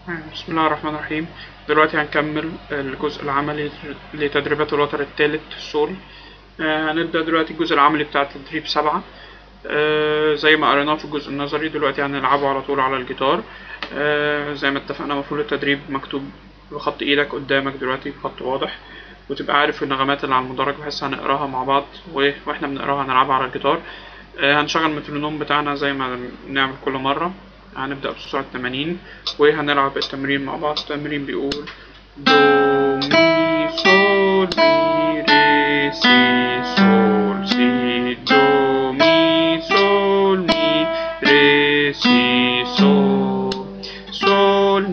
بسم الله الرحمن الرحيم. دلوقتي هنكمل الجزء العملي لتدريبات الوتر الثالث سول. هنبدأ دلوقتي الجزء العملي بتاع تدريب 7. زي ما قريناه في الجزء النظري دلوقتي هنلعبه على طول على الجيتار. زي ما اتفقنا المفروض التدريب مكتوب بخط ايدك قدامك دلوقتي بخط واضح، وتبقى عارف النغمات اللي على المدرج بحيث هنقراها مع بعض، واحنا بنقراها هنلعبها على الجيتار. هنشغل المترونوم بتاعنا زي ما بنعمل كل مرة. هنبدأ بسرعة 80 وهنلعب التمرين مع بعض. التمرين بيقول دو مي سول مي ري سي سول سي دو مي سول مي ري سي سول سول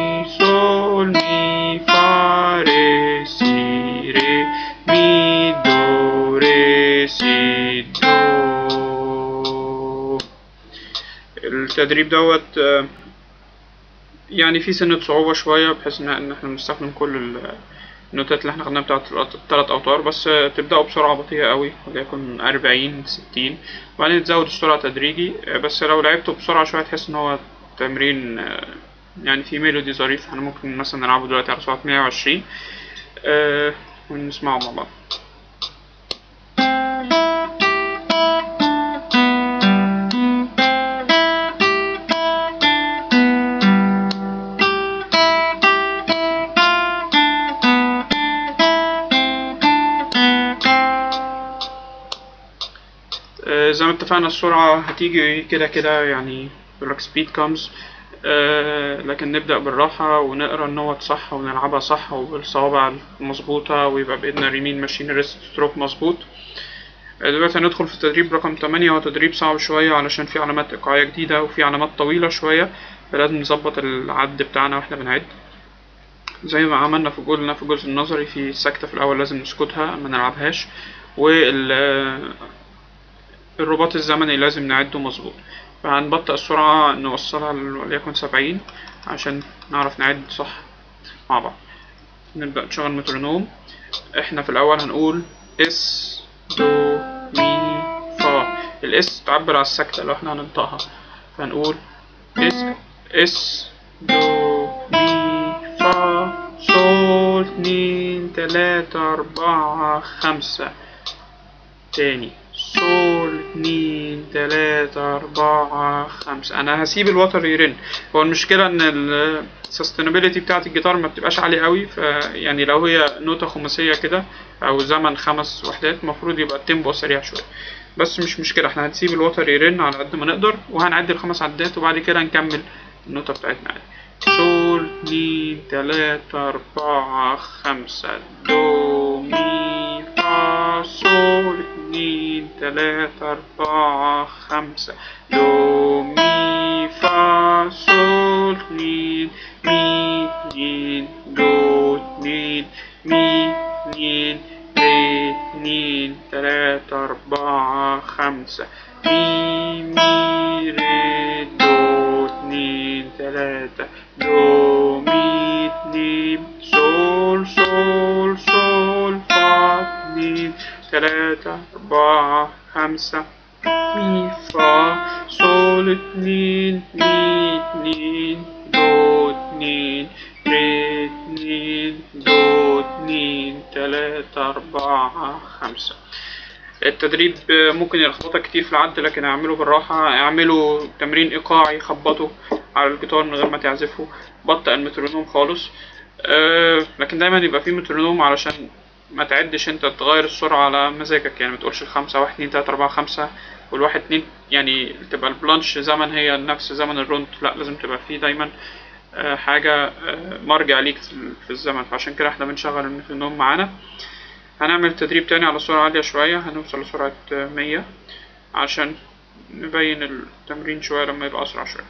مي فا ري سي ري مي دو ري سي دو. التدريب دوت يعني في سنة صعوبة شوية بحيث إن احنا بنستخدم كل النوتات اللي احنا خدناها بتاعت التلات أوتار، بس تبدأوا بسرعة بطيئة قوي وليكن 40 60، وبعدين تزود السرعة تدريجي. بس لو لعبتوا بسرعة شوية تحس إن هو تمرين يعني في ميلودي ظريف. احنا ممكن مثلا نلعبه دلوقتي على سرعة 120 ونسمعه مع بعض. زي ما اتفقنا السرعة هتيجي كده كده، يعني يقولك speed comes. لكن نبدأ بالراحة ونقرا النوت صح ونلعبها صح وبالصوابع المظبوطة ويبقى بإيدنا اليمين ماشيين الريست ستروك مظبوط. دلوقتي هندخل في التدريب رقم 8. هو تدريب صعب شوية علشان في علامات إيقاعية جديدة وفي علامات طويلة شوية، فلازم نظبط العد بتاعنا واحنا بنعد زي ما عملنا في قولنا في الجزء النظري. في سكتة في الأول لازم نسكتها ما نلعبهاش، الرباط الزمني لازم نعده مظبوط. فهنبطئ السرعة نوصلها وليكن 70 عشان نعرف نعد صح مع بعض. نبدأ نشغل مترونوم. احنا في الأول هنقول اس دو مي فا. الاس تعبر على السكتة اللي احنا هننطقها، فهنقول اس دو مي فا صول 2 3 4 5. تاني صول 2 3 4 5. انا هسيب الوتر يرن. هو المشكله ان السستينابيلتي بتاعت الجيتار ما بتبقاش عاليه قوي، فيعني لو هي نوتة خماسيه كده او زمن 5 وحدات المفروض يبقى التيمبو سريع شويه، بس مش مشكله. احنا هنسيب الوتر يرن على قد ما نقدر وهنعدي ال5 عدات وبعد كده نكمل النوتة بتاعتنا عادي. صول 2 3 4 5 دو مي فا صول 2 3 4 5 دو مي فا صول 2 مي 2 دو 2 مي 2 ري 2 3 4 5 مي ري دو 2 3 دو مي 2 صول صول صول فا 2 3 4 5 مي فا صول 2 مي 2 دو 2 ري 2 دو 2 3 4 5. التدريب ممكن يلخبطك كتير في العد، لكن اعمله بالراحة. اعمله تمرين ايقاعي، خبطه على الجيتار من غير ما تعزفه. بطئ المترونوم خالص. لكن دايما يبقى فيه مترونوم علشان ما تعدش انت تغير السرعة على مزاجك، يعني ما تقولش ال5 1 2 3 4 5 والواحد 2، يعني تبقى البلانش زمن هي نفس زمن الروند. لا، لازم تبقى فيه دايما حاجة مرجع ليك في الزمن. فعشان كده احنا بنشغل المترونوم معانا. هنعمل تدريب تاني على سرعة عالية شوية، هنوصل لسرعة 100 عشان نبين التمرين شوية لما يبقى أسرع شوية.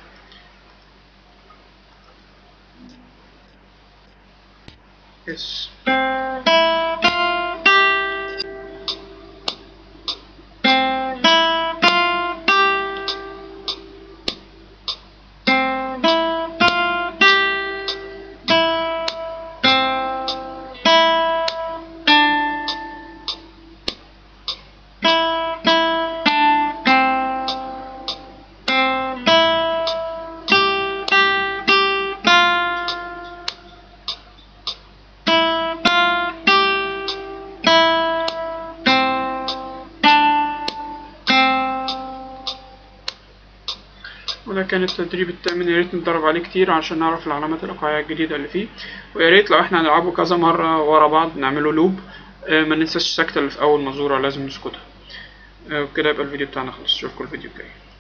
يس. وده كان التدريب الثامن، يا ريت نتدرب عليه كتير عشان نعرف العلامات الإيقاعية الجديدة اللي فيه، ويا ريت لو احنا هنلعبه كذا مرة ورا بعض نعمله لوب. ما ننساش السكتة اللي في أول مزورة لازم نسكتها. وكده يبقى الفيديو بتاعنا خلص، اشوفكم الفيديو الجاي.